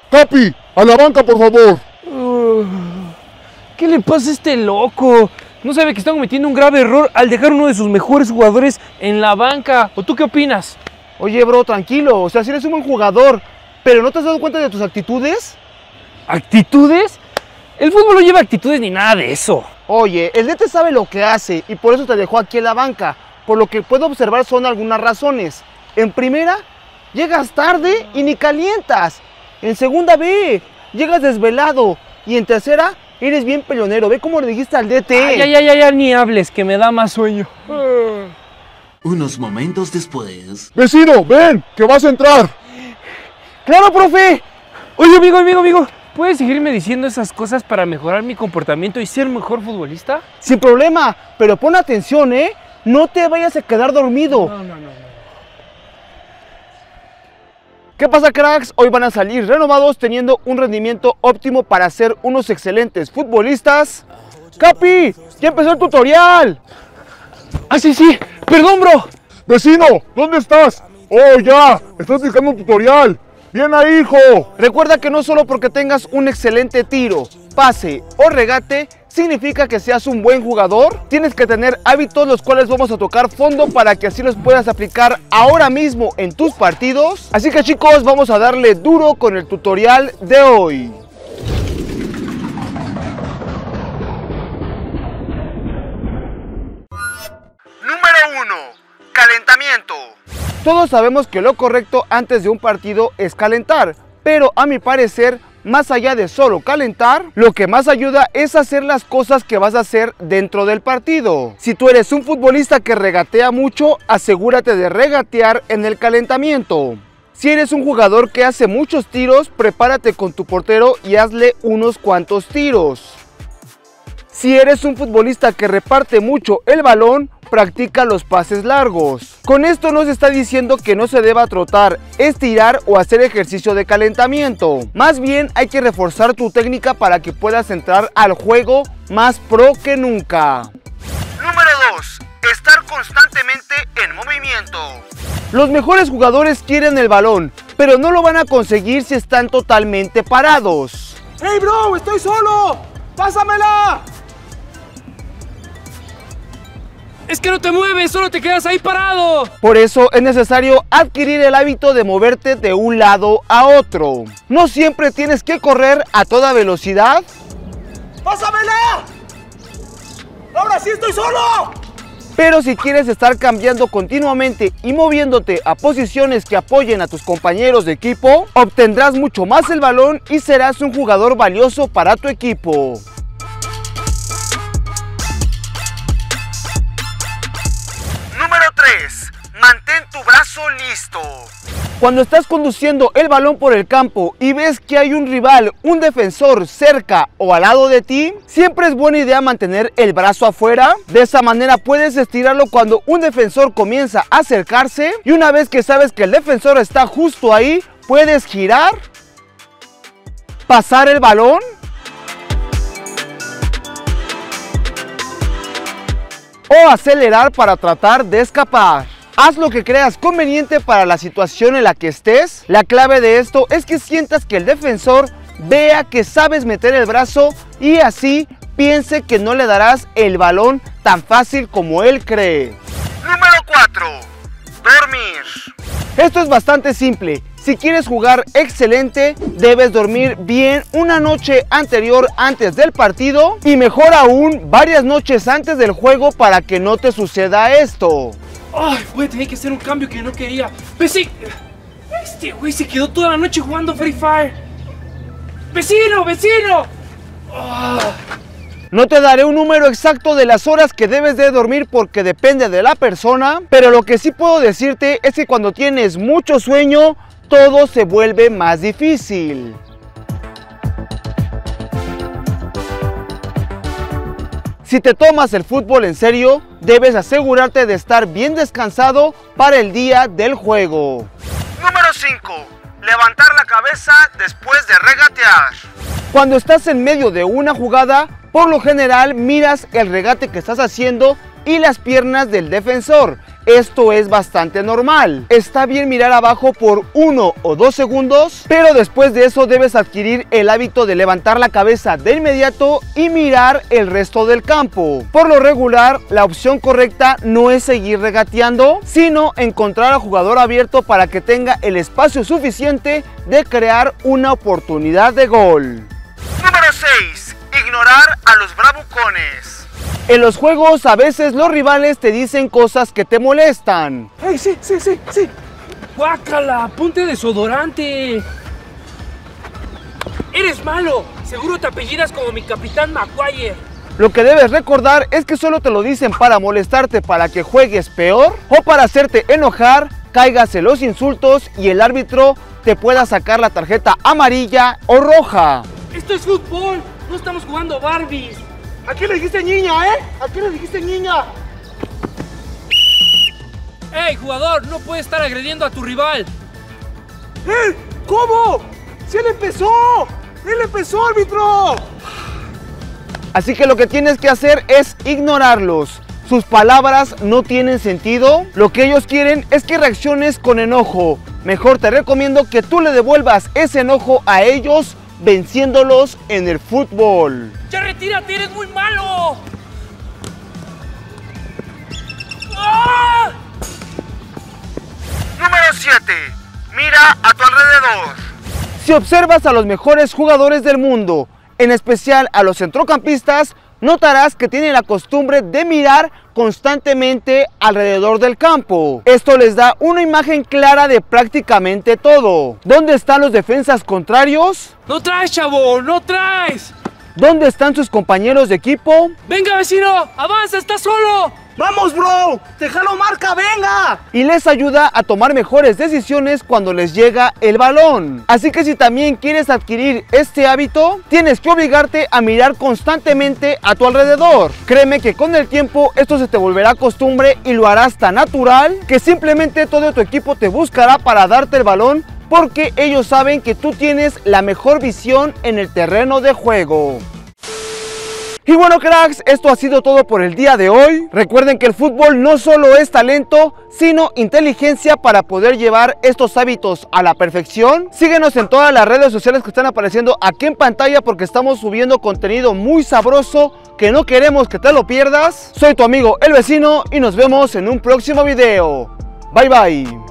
Capi, a la banca, por favor. ¿Qué le pasa a este loco? ¿No sabe que está cometiendo un grave error al dejar uno de sus mejores jugadores en la banca? ¿O tú qué opinas? Oye, bro, tranquilo. O sea, si eres un buen jugador, pero ¿no te has dado cuenta de tus actitudes? ¿Actitudes? El fútbol no lleva actitudes ni nada de eso. Oye, el DT sabe lo que hace y por eso te dejó aquí en la banca. Por lo que puedo observar son algunas razones. En primera, llegas tarde y ni calientas. En segunda, ve, llegas desvelado. Y en tercera, eres bien peleonero. Ve cómo le dijiste al DT. Ya, ni hables, que me da más sueño. Unos momentos después. Vecino, ven, que vas a entrar. ¡Claro, profe! Oye, amigo, ¿puedes seguirme diciendo esas cosas para mejorar mi comportamiento y ser un mejor futbolista? Sin problema, pero pon atención, ¿eh? No te vayas a quedar dormido. No. ¿Qué pasa, cracks? Hoy van a salir renovados teniendo un rendimiento óptimo para ser unos excelentes futbolistas. ¡Capi! ¡Ya empezó el tutorial! ¡Ah, sí! ¡Perdón, bro! Vecino, ¿dónde estás? Oh, ya, estás buscando un tutorial. ¡Bien ahí, hijo! Recuerda que no solo porque tengas un excelente tiro, pase o regate, significa que seas un buen jugador. Tienes que tener hábitos los cuales vamos a tocar fondo para que así los puedas aplicar ahora mismo en tus partidos. Así que, chicos, vamos a darle duro con el tutorial de hoy. Número 1. Calentamiento. Todos sabemos que lo correcto antes de un partido es calentar, pero a mi parecer, más allá de solo calentar, lo que más ayuda es hacer las cosas que vas a hacer dentro del partido. Si tú eres un futbolista que regatea mucho, asegúrate de regatear en el calentamiento. Si eres un jugador que hace muchos tiros, prepárate con tu portero y hazle unos cuantos tiros. Si eres un futbolista que reparte mucho el balón, practica los pases largos. Con esto no se está diciendo que no se deba trotar, estirar o hacer ejercicio de calentamiento. Más bien hay que reforzar tu técnica para que puedas entrar al juego más pro que nunca. Número 2. Estar constantemente en movimiento. Los mejores jugadores quieren el balón, pero no lo van a conseguir si están totalmente parados. ¡Hey, bro! ¡Estoy solo! ¡Pásamela! Es que no te mueves, solo te quedas ahí parado. Por eso es necesario adquirir el hábito de moverte de un lado a otro. No siempre tienes que correr a toda velocidad. ¡Pásamela! ¡Ahora sí estoy solo! Pero si quieres estar cambiando continuamente y moviéndote a posiciones que apoyen a tus compañeros de equipo, obtendrás mucho más el balón y serás un jugador valioso para tu equipo. Número 3. Mantén tu brazo listo. Cuando estás conduciendo el balón por el campo y ves que hay un rival, un defensor cerca o al lado de ti, siempre es buena idea mantener el brazo afuera. De esa manera puedes estirarlo cuando un defensor comienza a acercarse y una vez que sabes que el defensor está justo ahí, puedes girar, pasar el balón o acelerar para tratar de escapar. Haz lo que creas conveniente para la situación en la que estés. La clave de esto es que sientas que el defensor vea que sabes meter el brazo y así piense que no le darás el balón tan fácil como él cree. Número 4. Dormir. Esto es bastante simple. Si quieres jugar excelente, debes dormir bien una noche anterior antes del partido y mejor aún varias noches antes del juego para que no te suceda esto. Ay, voy a tener que hacer un cambio que no quería. Este güey se quedó toda la noche jugando Free Fire. ¡Vecino! No te daré un número exacto de las horas que debes de dormir porque depende de la persona, pero lo que sí puedo decirte es que cuando tienes mucho sueño, todo se vuelve más difícil. Si te tomas el fútbol en serio, debes asegurarte de estar bien descansado para el día del juego. Número 5. Levantar la cabeza después de regatear. Cuando estás en medio de una jugada, por lo general miras el regate que estás haciendo y las piernas del defensor. esto es bastante normal. Está bien mirar abajo por 1 o 2 segundos, pero después de eso debes adquirir el hábito de levantar la cabeza de inmediato y mirar el resto del campo. Por lo regular, la opción correcta no es seguir regateando, sino encontrar al jugador abierto para que tenga el espacio suficiente de crear una oportunidad de gol. Número 6. Ignorar a los bravucones. En los juegos a veces los rivales te dicen cosas que te molestan. ¡Ey, sí! ¡Guácala! ¡Ponte desodorante! ¡Eres malo! Seguro te apellidas como mi capitán Maguire. Lo que debes recordar es que solo te lo dicen para molestarte, para que juegues peor o para hacerte enojar, caigas en los insultos y el árbitro te pueda sacar la tarjeta amarilla o roja. ¡Esto es fútbol! ¡No estamos jugando Barbies! ¿A quién le dijiste niña, eh? ¿A quién le dijiste niña? ¡Ey, jugador! No puedes estar agrediendo a tu rival. ¿Cómo? ¡Sí, él empezó! ¡Él empezó, árbitro! Así que lo que tienes que hacer es ignorarlos. Sus palabras no tienen sentido. Lo que ellos quieren es que reacciones con enojo. Mejor te recomiendo que tú le devuelvas ese enojo a ellos, venciéndolos en el fútbol. ¡Ya retírate! ¡Eres muy malo! ¡Ah! Número 7. Mira a tu alrededor. Si observas a los mejores jugadores del mundo, en especial a los centrocampistas, notarás que tienen la costumbre de mirar constantemente alrededor del campo. Esto les da una imagen clara de prácticamente todo. ¿Dónde están los defensas contrarios? ¡No traes, chavo! ¡No traes! ¿Dónde están sus compañeros de equipo? ¡Venga, vecino! ¡Avanza! ¡Estás solo! ¡Vamos, bro! ¡Te jalo marca, venga! Y les ayuda a tomar mejores decisiones cuando les llega el balón. Así que si también quieres adquirir este hábito, tienes que obligarte a mirar constantemente a tu alrededor. Créeme que con el tiempo esto se te volverá costumbre y lo harás tan natural que simplemente todo tu equipo te buscará para darte el balón, porque ellos saben que tú tienes la mejor visión en el terreno de juego. Y bueno, cracks, esto ha sido todo por el día de hoy. Recuerden que el fútbol no solo es talento, sino inteligencia para poder llevar estos hábitos a la perfección. Síguenos en todas las redes sociales que están apareciendo aquí en pantalla, porque estamos subiendo contenido muy sabroso que no queremos que te lo pierdas. Soy tu amigo El Vecino y nos vemos en un próximo video. Bye bye.